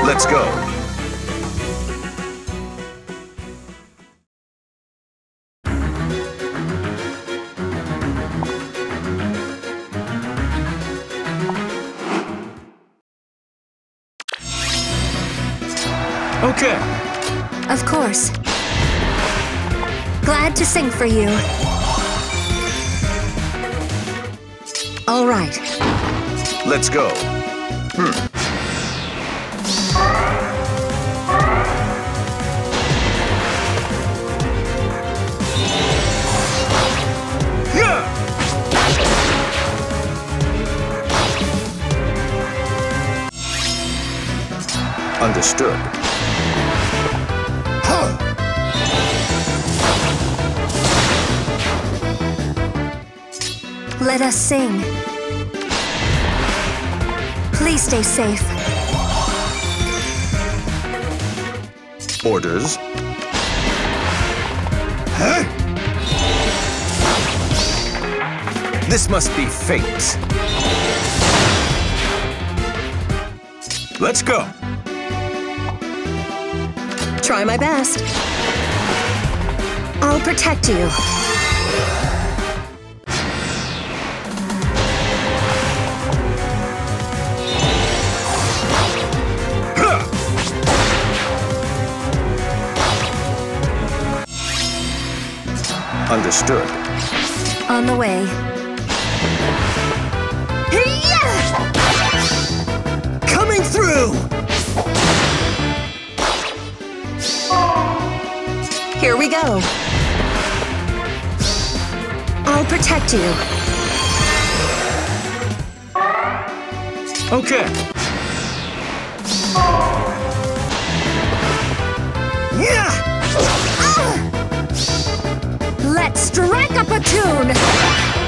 Let's go. Okay. Of course. Glad to sing for you. All right. Let's go. Yeah! Understood. Let us sing. Please stay safe. Orders. Huh? This must be fate. Let's go. Try my best. I'll protect you. Understood. On the way. Coming through! Here we go. I'll protect you. Okay. Yeah! Let's strike up a tune!